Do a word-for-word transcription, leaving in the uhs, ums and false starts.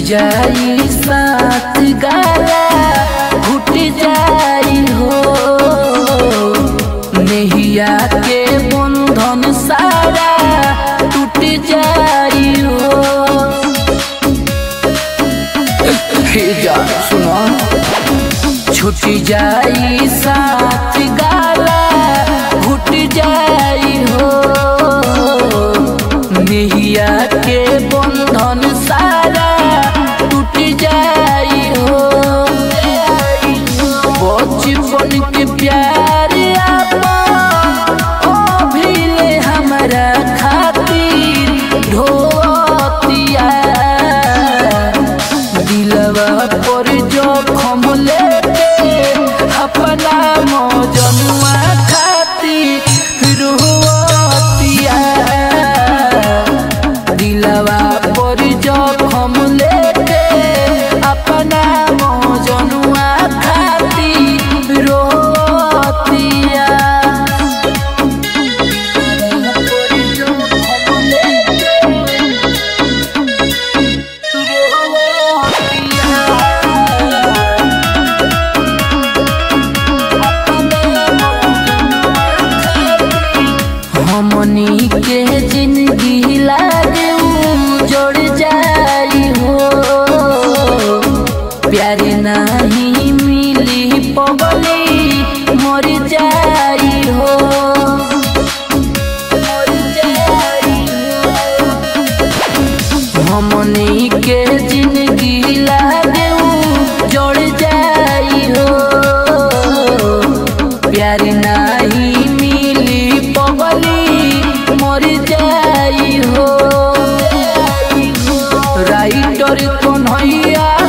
जाई साथ गाला घुट जाई हो नैया के बंधन सारा टूट जाई हो। जा सुनो छूट जाई साथ गाला घुट जाई हो नैया के बंधन सारा टूट जाई हो। बचपन के प्यार ओ भीले हमारा खातिर ढोतिया दिलवा पर जखम लेके अपना मौजनुआ खातिर रोतिया दिलवा पर जखम लेके अपना मौजनुआ खातिर रोतिया। हमनी के जिंदगी लागे जोड़ जाई हो प्यार नहीं मिली पगली मर जाई हो मर जाई हो। हमनी के जिंदगी लागे जोड़ जाई हो प्यार नहीं मिली पगली मर जाई हो। राइटर कन्हैया